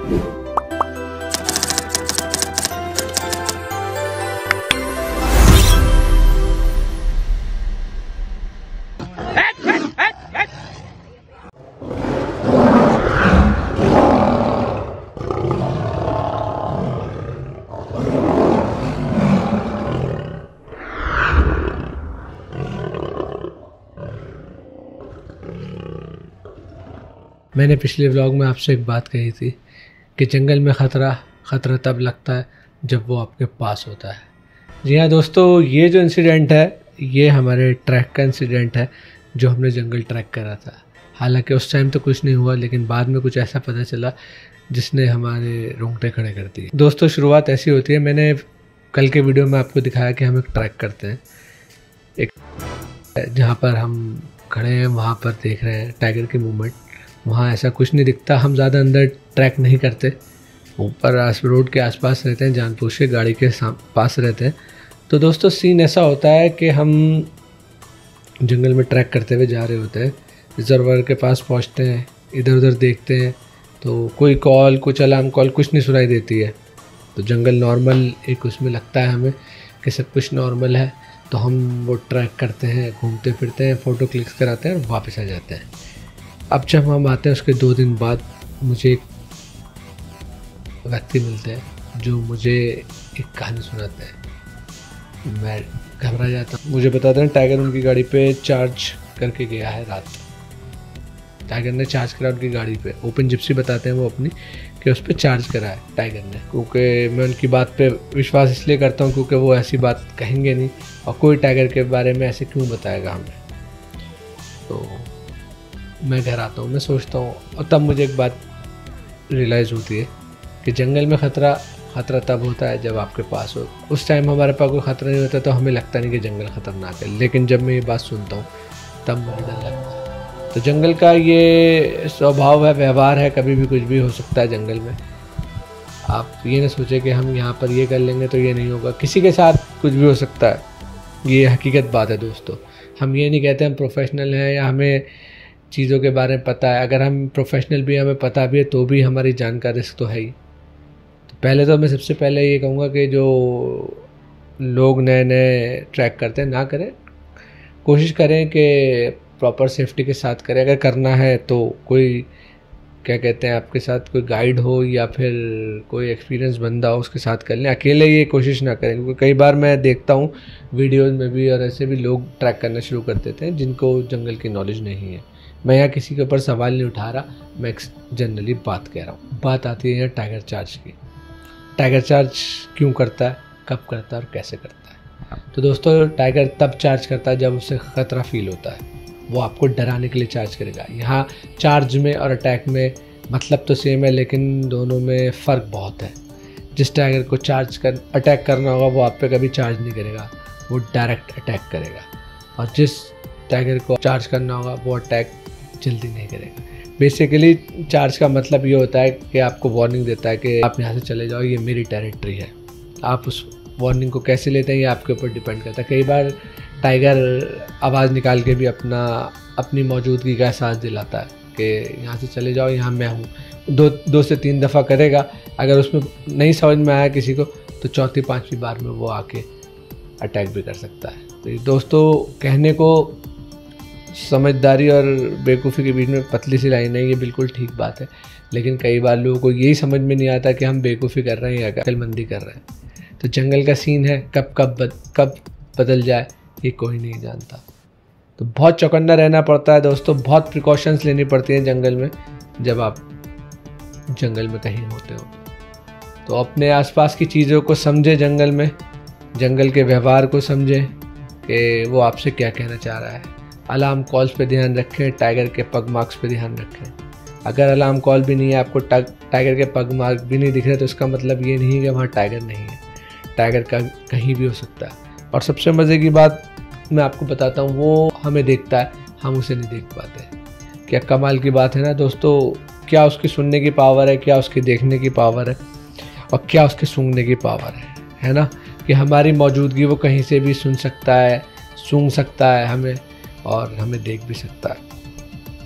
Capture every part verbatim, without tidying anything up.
मैंने पिछले व्लॉग में आपसे एक बात कही थी कि जंगल में ख़तरा ख़तरा तब लगता है जब वो आपके पास होता है। जी हाँ दोस्तों, ये जो इंसिडेंट है ये हमारे ट्रैक का इंसिडेंट है जो हमने जंगल ट्रैक करा था। हालांकि उस टाइम तो कुछ नहीं हुआ, लेकिन बाद में कुछ ऐसा पता चला जिसने हमारे रोंगटे खड़े कर दिए। दोस्तों शुरुआत ऐसी होती है, मैंने कल के वीडियो में आपको दिखाया कि हम एक ट्रैक करते हैं, एक जहाँ पर हम खड़े हैं वहाँ पर देख रहे हैं टाइगर की मूवमेंट। वहाँ ऐसा कुछ नहीं दिखता, हम ज़्यादा अंदर ट्रैक नहीं करते, ऊपर आस रोड के आसपास रहते हैं, जानबूझ के गाड़ी के पास रहते हैं। तो दोस्तों सीन ऐसा होता है कि हम जंगल में ट्रैक करते हुए जा रहे होते हैं, रिजर्वर के पास पहुँचते हैं, इधर उधर देखते हैं तो कोई कॉल, कुछ अलार्म कॉल कुछ नहीं सुनाई देती है। तो जंगल नॉर्मल एक उसमें लगता है हमें कि सब कुछ नॉर्मल है, तो हम वो ट्रैक करते हैं, घूमते फिरते हैं, फ़ोटो क्लिक्स कराते हैं और वापस आ जाते हैं। अब जब हम आते हैं उसके दो दिन बाद मुझे एक व्यक्ति मिलते हैं जो मुझे एक कहानी सुनाते हैं। मैं घबरा जाता हूँ। मुझे बताते हैं टाइगर उनकी गाड़ी पे चार्ज करके गया है रात। टाइगर ने चार्ज करा उनकी गाड़ी पे, ओपन जिप्सी बताते हैं वो अपनी, कि उस पर चार्ज करा है टाइगर ने। क्योंकि मैं उनकी बात पे विश्वास इसलिए करता हूँ क्योंकि वो ऐसी बात कहेंगे नहीं और कोई टाइगर के बारे में ऐसे क्यों बताएगा हमें। तो मैं घर आता हूँ, मैं सोचता हूँ और तब मुझे एक बात रियलाइज़ होती है कि जंगल में ख़तरा ख़तरा तब होता है जब आपके पास हो। उस टाइम हमारे पास कोई ख़तरा नहीं होता तो हमें लगता नहीं कि जंगल ख़तरनाक है, लेकिन जब मैं ये बात सुनता हूँ तब मुझे डर लगता है। तो जंगल का ये स्वभाव है, व्यवहार है, कभी भी कुछ भी हो सकता है जंगल में। आप ये ना सोचें कि हम यहाँ पर ये कर लेंगे तो ये नहीं होगा, किसी के साथ कुछ भी हो सकता है, ये हकीकत बात है दोस्तों। हम ये नहीं कहते हम प्रोफेशनल हैं या हमें चीज़ों के बारे में पता है। अगर हम प्रोफेशनल भी, हमें पता भी है, तो भी हमारी जान का रिस्क तो है ही। तो पहले तो मैं सबसे पहले ये कहूँगा कि जो लोग नए नए ट्रैक करते हैं ना करें, कोशिश करें कि प्रॉपर सेफ्टी के साथ करें। अगर करना है तो कोई क्या कहते हैं आपके साथ कोई गाइड हो या फिर कोई एक्सपीरियंस बंदा हो, उसके साथ कर लें। अकेले ये कोशिश ना करें, क्योंकि कई बार मैं देखता हूँ वीडियोज़ में भी और ऐसे भी लोग ट्रैक करना शुरू कर देते हैं जिनको जंगल की नॉलेज नहीं है। मैं यहाँ किसी के ऊपर सवाल नहीं उठा रहा, मैं जनरली बात कह रहा हूँ। बात आती है टाइगर चार्ज की। टाइगर चार्ज क्यों करता है, कब करता है और कैसे करता है। तो दोस्तों टाइगर तब चार्ज करता है जब उसे ख़तरा फील होता है, वो आपको डराने के लिए चार्ज करेगा। यहाँ चार्ज में और अटैक में मतलब तो सेम है, लेकिन दोनों में फ़र्क बहुत है। जिस टाइगर को चार्ज कर अटैक करना होगा वो आप पे कभी चार्ज नहीं करेगा, वो डायरेक्ट अटैक करेगा। और जिस टाइगर को चार्ज करना होगा वो अटैक जल्दी नहीं करेगा। बेसिकली चार्ज का मतलब ये होता है कि आपको वार्निंग देता है कि आप यहाँ से चले जाओ, ये मेरी टेरिटरी है। आप उस वार्निंग को कैसे लेते हैं ये आपके ऊपर डिपेंड करता है। कई बार टाइगर आवाज़ निकाल के भी अपना अपनी मौजूदगी का एहसास दिलाता है कि यहाँ से चले जाओ, यहाँ मैं हूँ। दो दो से तीन दफ़ा करेगा, अगर उसमें नहीं समझ में आया किसी को तो चौथी पाँचवीं बार में वो आके अटैक भी कर सकता है। तो दोस्तों कहने को समझदारी और बेवकूफ़ी के बीच में पतली सी लाइन है, ये बिल्कुल ठीक बात है, लेकिन कई बार लोगों को यही समझ में नहीं आता कि हम बेवकूफ़ी कर रहे हैं या अक्लमंदी कर रहे हैं। तो जंगल का सीन है, कब कब बद, कब बदल जाए ये कोई नहीं जानता। तो बहुत चौकन्ना रहना पड़ता है दोस्तों, बहुत प्रिकॉशंस लेनी पड़ती हैं जंगल में जब आप जंगल में कहीं होते हो। तो अपने आसपास की चीज़ों को समझें, जंगल में जंगल के व्यवहार को समझें कि वो आपसे क्या कहना चाह रहा है। अलार्म कॉल्स पे ध्यान रखें, टाइगर के पग मार्क्स पे ध्यान रखें। अगर अलार्म कॉल भी नहीं है, आपको टाइगर के पग मार्क भी नहीं दिख रहे, तो इसका मतलब ये नहीं है कि वहाँ टाइगर नहीं है। टाइगर का कहीं भी हो सकता है। और सबसे मज़े की बात मैं आपको बताता हूँ, वो हमें देखता है, हम उसे नहीं देख पाते। क्या कमाल की बात है ना दोस्तों। क्या उसकी सुनने की पावर है, क्या उसकी देखने की पावर है, और क्या उसके सूंघने की पावर है, है ना। कि हमारी मौजूदगी वो कहीं से भी सुन सकता है, सूंघ सकता है हमें, और हमें देख भी सकता है।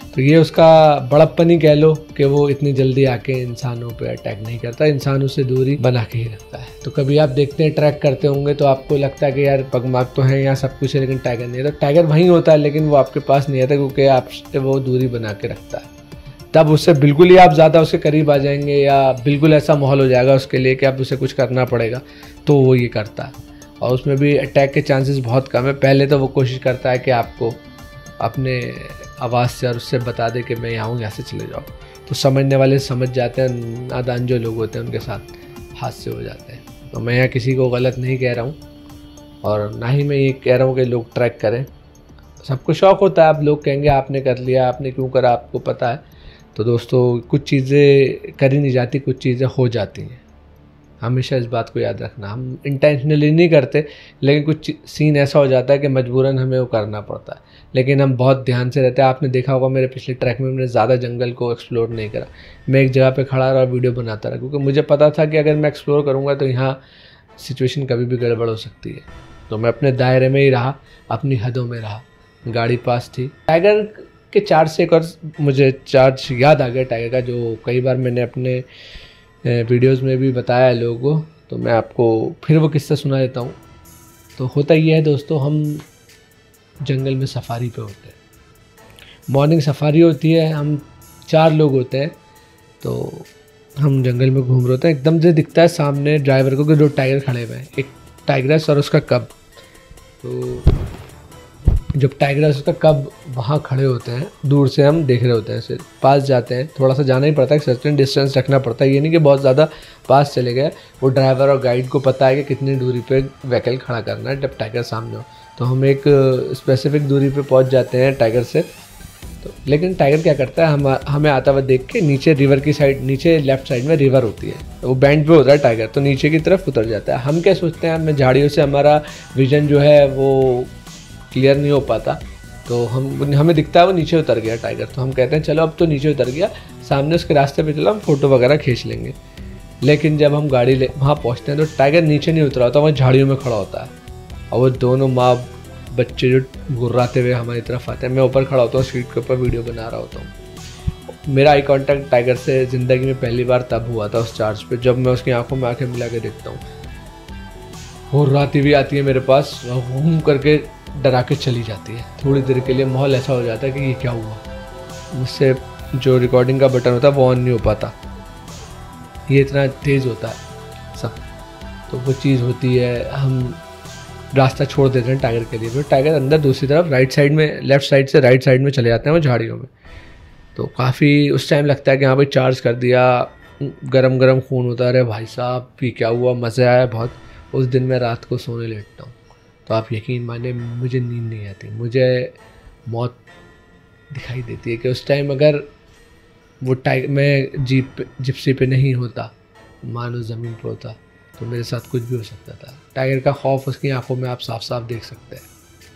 तो ये उसका बड़प्पन ही कह लो कि वो इतनी जल्दी आके इंसानों पे अटैक नहीं करता, इंसान उससे दूरी बना के ही रखता है। तो कभी आप देखते हैं ट्रैक करते होंगे तो आपको लगता है कि यार पगमार्क तो है, यहाँ सब कुछ है, लेकिन टाइगर नहीं है। तो टाइगर वहीं होता है लेकिन वो आपके पास नहीं आता, क्योंकि आपसे वो दूरी बना के रखता है। तब उससे बिल्कुल ही आप ज़्यादा उसके करीब आ जाएंगे या बिल्कुल ऐसा माहौल हो जाएगा उसके लिए कि आप उसे कुछ करना पड़ेगा, तो वो ये करता है। और उसमें भी अटैक के चांसेस बहुत कम है। पहले तो वो कोशिश करता है कि आपको अपने आवाज़ से और उससे बता दे कि मैं यहाँ हूँ, यहाँ से चले जाओ। तो समझने वाले समझ जाते हैं, नादान जो लोग होते हैं उनके साथ हादसे हो जाते हैं। तो मैं यहाँ किसी को गलत नहीं कह रहा हूँ और ना ही मैं ये कह रहा हूँ कि लोग ट्रैक करें। सबको शौक़ होता है, आप लोग कहेंगे आपने कर लिया, आपने क्यों करा, आपको पता है। तो दोस्तों कुछ चीज़ें करी नहीं जाती, कुछ चीज़ें हो जाती हैं। हमेशा इस बात को याद रखना। हम इंटेंशनली नहीं करते, लेकिन कुछ सीन ऐसा हो जाता है कि मजबूरन हमें वो करना पड़ता है। लेकिन हम बहुत ध्यान से रहते हैं। आपने देखा होगा मेरे पिछले ट्रैक में मैंने ज़्यादा जंगल को एक्सप्लोर नहीं करा। मैं एक जगह पे खड़ा रहा, वीडियो बनाता रहा, क्योंकि मुझे पता था कि अगर मैं एक्सप्लोर करूँगा तो यहाँ सिचुएशन कभी भी गड़बड़ हो सकती है। तो मैं अपने दायरे में ही रहा, अपनी हदों में रहा। गाड़ी पास थी। टाइगर के चार्ज से एक और मुझे चार्ज याद आ गया टाइगर का, जो कई बार मैंने अपने वीडियोस में भी बताया है लोगों को। तो मैं आपको फिर वो किस्सा सुना देता हूँ। तो होता ये है दोस्तों, हम जंगल में सफारी पे होते हैं। मॉर्निंग सफारी होती है, हम चार लोग होते हैं। तो हम जंगल में घूम रहे होते हैं, एकदम से दिखता है सामने ड्राइवर को कि दो टाइगर खड़े हुए हैं, एक टाइग्रेस और उसका कब। तो जब टाइग्रेस उसका कब वहाँ खड़े होते हैं, दूर से हम देख रहे होते हैं, सिर्फ पास जाते हैं, थोड़ा सा जाना ही पड़ता है, सर्टेन डिस्टेंस रखना पड़ता है। ये नहीं कि बहुत ज़्यादा पास चले गए। वो ड्राइवर और गाइड को पता है कि कितनी दूरी पे व्हीकल खड़ा करना है जब टाइगर सामने हो। तो हम एक स्पेसिफिक दूरी पे पहुंच जाते हैं टाइगर से। तो लेकिन टाइगर क्या करता है, हम हमें आता हुआ देख के नीचे रिवर की साइड, नीचे लेफ्ट साइड में रिवर होती है, तो वो बैंड पे होता है टाइगर, तो नीचे की तरफ उतर जाता है। हम क्या सोचते हैं, हमें झाड़ियों से हमारा विजन जो है वो क्लियर नहीं हो पाता। तो हम हमें दिखता है वो नीचे उतर गया टाइगर। तो हम कहते हैं चलो अब तो नीचे उतर गया, सामने उसके रास्ते पे चलो, हम फोटो वगैरह खींच लेंगे। लेकिन जब हम गाड़ी ले वहाँ पहुँचते हैं तो टाइगर नीचे नहीं उतरा होता, वहाँ झाड़ियों में खड़ा होता है। और वो दोनों माँ बच्चे जो गुर्राते हुए हमारी तरफ आते हैं, मैं ऊपर खड़ा होता हूँ, सीट के ऊपर वीडियो बना रहा होता हूँ। मेरा आई कांटेक्ट टाइगर से ज़िंदगी में पहली बार तब हुआ था उस चार्ज पे, जब मैं उसकी आंखों में आंखें मिला के देखता हूँ। गुर्राती भी आती है मेरे पास, घूम करके डरा के चली जाती है। थोड़ी देर के लिए माहौल ऐसा हो जाता है कि ये क्या हुआ। मुझसे जो रिकॉर्डिंग का बटन होता है वो ऑन नहीं हो पाता, ये इतना तेज़ होता है सब। तो वो चीज़ होती है, हम रास्ता छोड़ देते हैं टाइगर के लिए। फिर टाइगर अंदर दूसरी तरफ राइट साइड में, लेफ्ट साइड से राइट साइड में चले जाते हैं वो झाड़ियों में। तो काफ़ी उस टाइम लगता है कि हाँ भाई चार्ज कर दिया, गरम गरम खून होता है, अरे भाई साहब भी क्या हुआ, मज़ा आया बहुत। उस दिन मैं रात को सोने लेटता हूँ तो आप यकीन माने मुझे नींद नहीं आती, मुझे मौत दिखाई देती है कि उस टाइम अगर वो टाइगर, मैं जीप पे जिप्सी पे नहीं होता, मानो ज़मीन पे होता, तो मेरे साथ कुछ भी हो सकता था। टाइगर का खौफ उसकी आंखों में आप साफ साफ देख सकते हैं।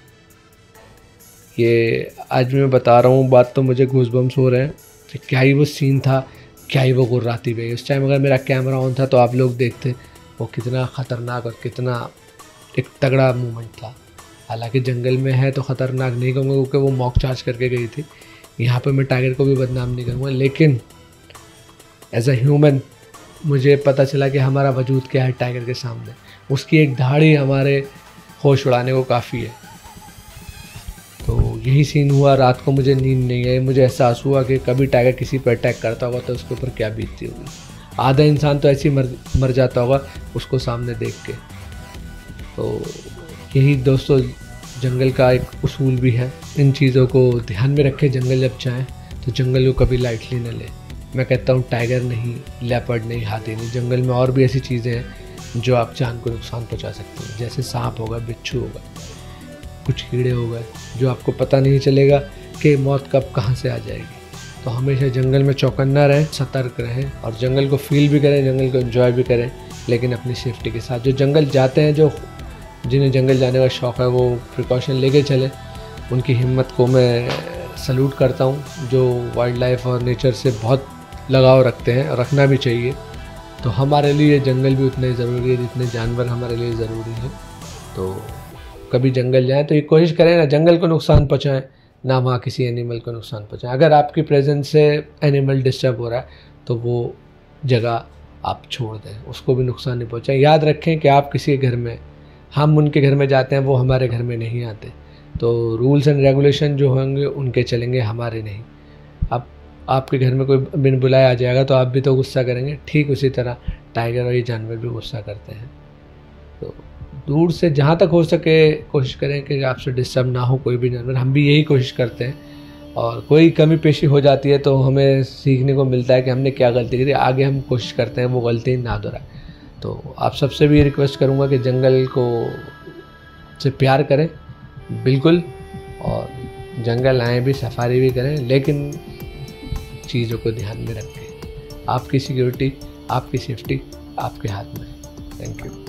ये आज मैं बता रहा हूँ बात तो मुझे गूज़बम्स हो रहे हैं कि क्या ही वो सीन था, क्या ही वो गुर्राती हुई। उस टाइम अगर मेरा कैमरा ऑन था तो आप लोग देखते वो कितना ख़तरनाक और कितना एक तगड़ा मूवमेंट था। हालांकि जंगल में है तो ख़तरनाक नहीं कहूँगा क्योंकि वो मॉक चार्ज करके गई थी। यहाँ पे मैं टाइगर को भी बदनाम नहीं करूँगा, लेकिन एज अ ह्यूमन मुझे पता चला कि हमारा वजूद क्या है टाइगर के सामने। उसकी एक धाड़ी हमारे होश उड़ाने को काफ़ी है। तो यही सीन हुआ, रात को मुझे नींद नहीं आई। मुझे एहसास हुआ कि कभी टाइगर किसी पर अटैक करता होगा तो उसके ऊपर क्या बीतती होगी। आधा इंसान तो ऐसे ही मर मर जाता होगा उसको सामने देख के। तो यही दोस्तों जंगल का एक उसूल भी है, इन चीज़ों को ध्यान में रखें। जंगल जब जाएँ तो जंगल को कभी लाइटली न लें। मैं कहता हूँ टाइगर नहीं, लेपर्ड नहीं, हाथी नहीं, जंगल में और भी ऐसी चीज़ें हैं जो आप जान को नुकसान पहुँचा सकती हैं। जैसे सांप होगा, बिच्छू होगा, कुछ कीड़े हो गए जो आपको पता नहीं चलेगा कि मौत कब कहाँ से आ जाएगी। तो हमेशा जंगल में चौकन्ना रहें, सतर्क रहें और जंगल को फील भी करें, जंगल को एंजॉय भी करें, लेकिन अपनी सेफ्टी के साथ। जो जंगल जाते हैं, जो जिन्हें जंगल जाने का शौक़ है, वो प्रिकॉशन लेके चले। उनकी हिम्मत को मैं सल्यूट करता हूँ, जो वाइल्ड लाइफ और नेचर से बहुत लगाव रखते हैं, रखना भी चाहिए। तो हमारे लिए जंगल भी उतने ज़रूरी है जितने जानवर हमारे लिए ज़रूरी है। तो कभी जंगल जाएं तो ये कोशिश करें ना जंगल को नुकसान पहुँचाएं, ना वहाँ किसी एनिमल को नुकसान पहुँचाएं। अगर आपकी प्रेजेंस से एनिमल डिस्टर्ब हो रहा है तो वो जगह आप छोड़ दें, उसको भी नुकसान नहीं पहुँचाएं। याद रखें कि आप किसी के घर में, हम उनके घर में जाते हैं, वो हमारे घर में नहीं आते, तो रूल्स एंड रेगुलेशन जो होंगे उनके चलेंगे, हमारे नहीं। अब आपके घर में कोई बिन बुलाए आ जाएगा तो आप भी तो गुस्सा करेंगे, ठीक उसी तरह टाइगर और ये जानवर भी गुस्सा करते हैं। तो दूर से जहाँ तक हो सके कोशिश करें कि आपसे डिस्टर्ब ना हो कोई भी जानवर, हम भी यही कोशिश करते हैं। और कोई कमी पेशी हो जाती है तो हमें सीखने को मिलता है कि हमने क्या गलती की थी, आगे हम कोशिश करते हैं वो गलती ना दोहराए। तो आप सबसे भी रिक्वेस्ट करूँगा कि जंगल को से प्यार करें बिल्कुल, और जंगल आए भी, सफारी भी करें, लेकिन चीज़ों को ध्यान में रखें। आपकी सिक्योरिटी, आपकी सेफ्टी आपके हाथ में है। Thank you.